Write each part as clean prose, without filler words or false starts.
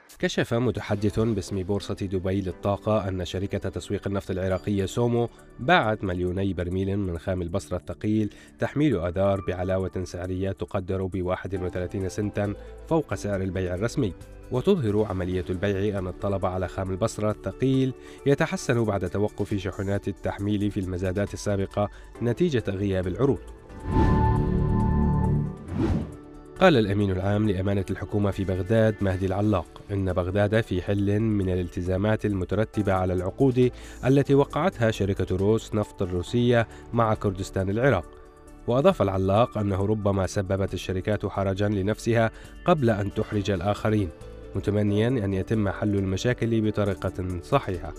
كشف متحدث باسم بورصة دبي للطاقة أن شركة تسويق النفط العراقية سومو باعت مليوني برميل من خام البصرة الثقيل تحميل آذار بعلاوة سعرية تقدر ب 31 سنتا فوق سعر البيع الرسمي. وتظهر عملية البيع أن الطلب على خام البصرة الثقيل يتحسن بعد توقف شحنات التحميل في المزادات السابقة نتيجة غياب العروض. قال الأمين العام لأمانة الحكومة في بغداد مهدي العلاق إن بغداد في حل من الالتزامات المترتبة على العقود التي وقعتها شركة روس نفط الروسية مع كردستان العراق. وأضاف العلاق أنه ربما سببت الشركات حرجا لنفسها قبل أن تحرج الآخرين، متمنيا أن يتم حل المشاكل بطريقة صحيحة.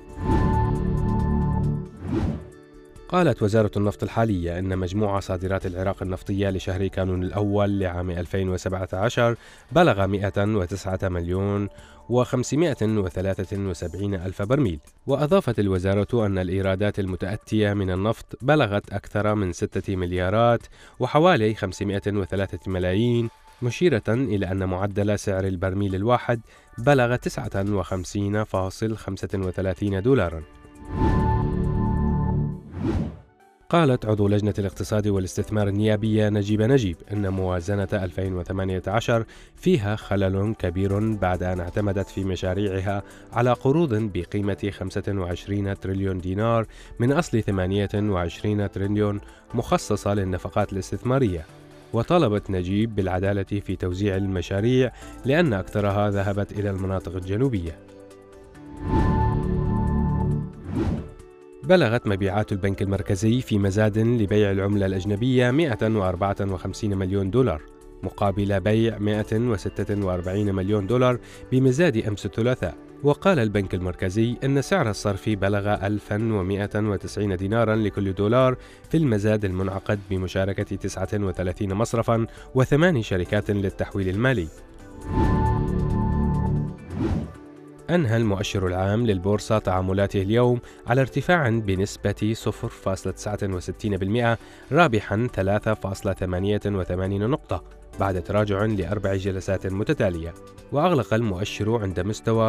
قالت وزارة النفط الحالية إن مجموع صادرات العراق النفطية لشهر كانون الأول لعام 2017 بلغ 109 مليون و573 ألف برميل. وأضافت الوزارة أن الإيرادات المتأتية من النفط بلغت أكثر من 6 مليارات وحوالي 503 ملايين، مشيرة إلى أن معدل سعر البرميل الواحد بلغ 59.35 دولارا. قالت عضو لجنة الاقتصاد والاستثمار النيابية نجيبة نجيب إن موازنة 2018 فيها خلل كبير بعد أن اعتمدت في مشاريعها على قروض بقيمة 25 تريليون دينار من أصل 28 تريليون مخصصة للنفقات الاستثمارية. وطلبت نجيب بالعدالة في توزيع المشاريع لأن أكثرها ذهبت إلى المناطق الجنوبية. بلغت مبيعات البنك المركزي في مزاد لبيع العملة الأجنبية 154 مليون دولار مقابل بيع 146 مليون دولار بمزاد أمس الثلاثاء. وقال البنك المركزي أن سعر الصرف بلغ 1190 دينارا لكل دولار في المزاد المنعقد بمشاركة 39 مصرفا و8 شركات للتحويل المالي. أنهى المؤشر العام للبورصة تعاملاته اليوم على ارتفاع بنسبة 0.69% رابحا 3.88 نقطة بعد تراجع ل4 جلسات متتالية. وأغلق المؤشر عند مستوى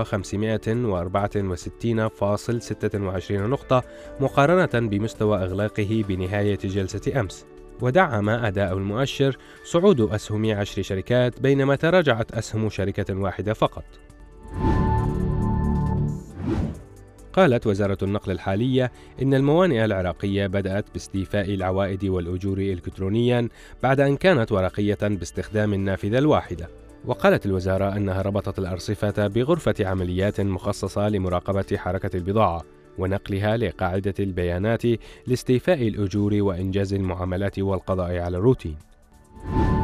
564.26 نقطة مقارنة بمستوى إغلاقه بنهاية جلسة أمس. ودعم أداء المؤشر صعود أسهم 10 شركات بينما تراجعت أسهم شركة واحدة فقط. قالت وزارة النقل الحالية إن الموانئ العراقية بدأت باستيفاء العوائد والأجور إلكترونيا بعد أن كانت ورقية باستخدام النافذة الواحدة. وقالت الوزارة أنها ربطت الأرصفة بغرفة عمليات مخصصة لمراقبة حركة البضاعة ونقلها لقاعدة البيانات لاستيفاء الأجور وإنجاز المعاملات والقضاء على الروتين.